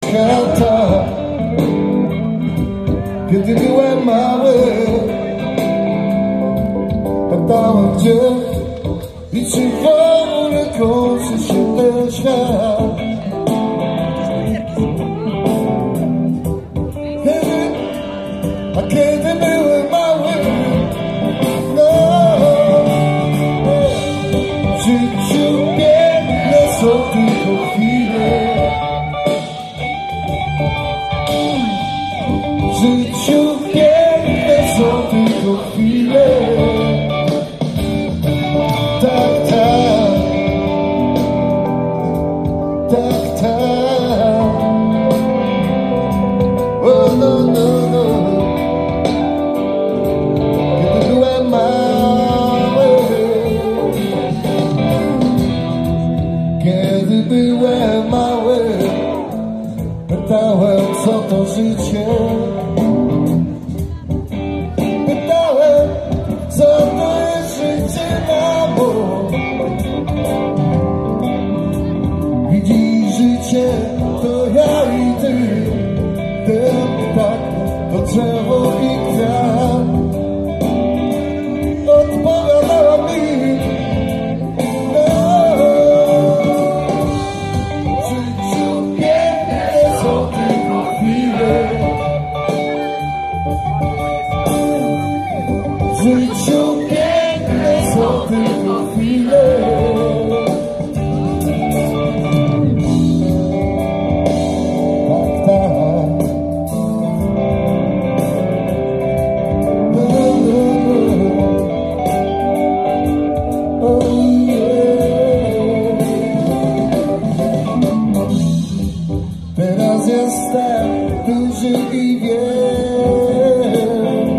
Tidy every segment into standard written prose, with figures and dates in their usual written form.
świata, kiedy byłem mały. Pytałem gdzie i czy w ogóle kończy się ten świat. A kiedy byłem mały, no, w życiu piękne są tylko chwile. W życiu piękne są tylko chwile. Tak, tak, tak, tak. Oh, no, no, no. Kiedy byłem mały, kiedy byłem mały, pytałem co to życie. Pytałem co to jest życie, mamo. Widzisz, życie to ja i ty, ten ptak, to drzewo i kwiat. Odpowiadała mi, no, w życiu piękne są tylko chwile. W życiu piękne są tylko chwile. Teraz jestem duży i wiem,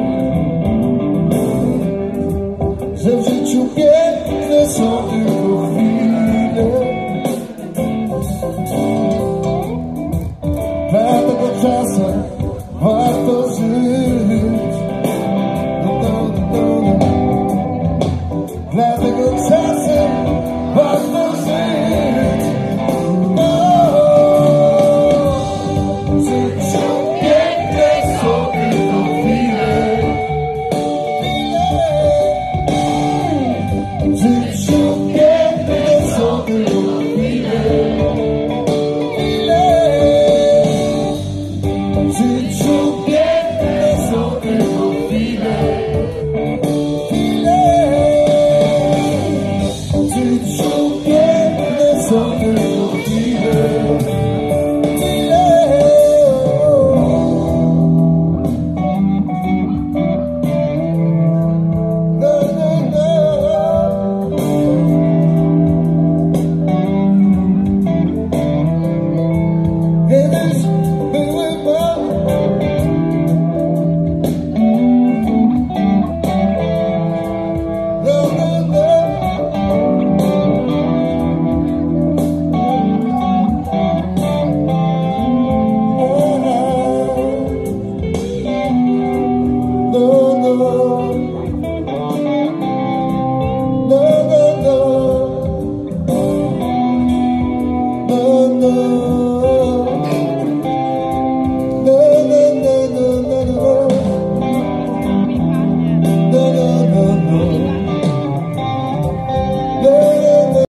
że w życiu piękne są tylko chwile. Dlatego czasem warto żyć.